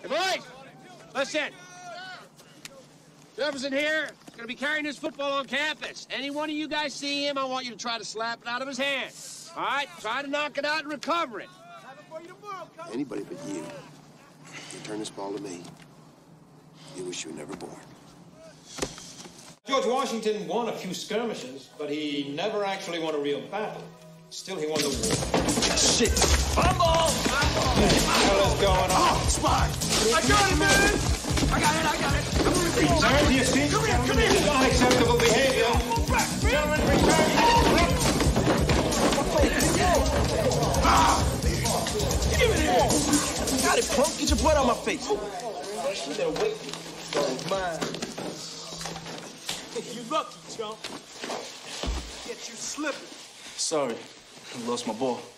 Hey, boys, listen. Whoever's in here is going to be carrying this football on campus. Any one of you guys see him, I want you to try to slap it out of his hand. All right? Try to knock it out and recover it. Anybody but you. You turn this ball to me. You wish you were never born. George Washington won a few skirmishes, but he never actually won a real battle. Still, he won the war. Shit! Fumble! What the hell is going on? Oh, Spot! I got it, man! I got it! I'm gonna retrieve. Sir, do you see? Come here! It's unacceptable behavior. Gentlemen, return. Give me that! Got it, punk. Get your blood on my face. First, you better wait. Mine. You lucky, chump. Get you slipping. Sorry. I lost my ball.